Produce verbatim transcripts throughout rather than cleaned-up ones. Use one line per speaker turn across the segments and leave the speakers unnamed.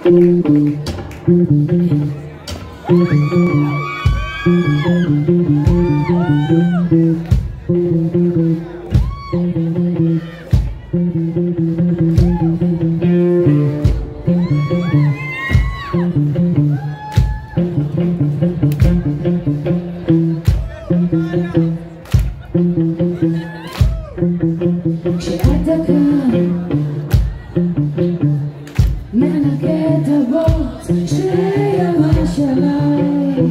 כשאתה כאן מנקה את הבוץ שיבש עליי,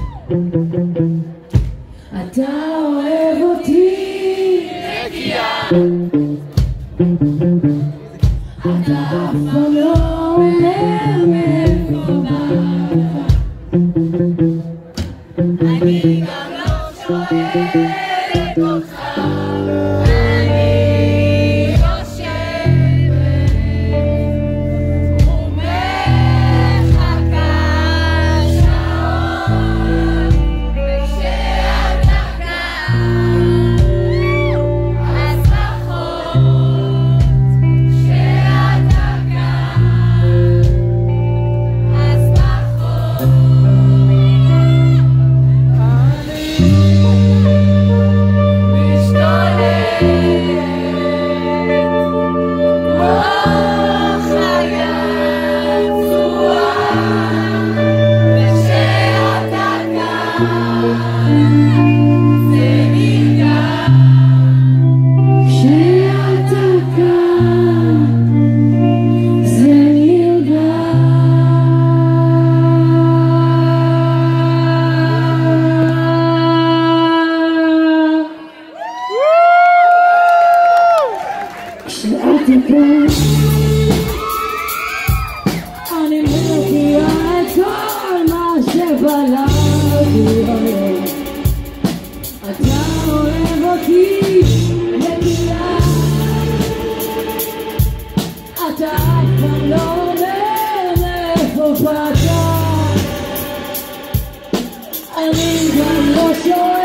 אתה אוהב אותי נקייה, אתה אף פעם לא אומר מאיפה באת, אני גם לא שואלת אותך, אני מגיע את כל מה שבלעתי היום, אתה אוהב אותי נקייה, אתה אף פעם לא אומר מאיפה באת, אני גם לא שואל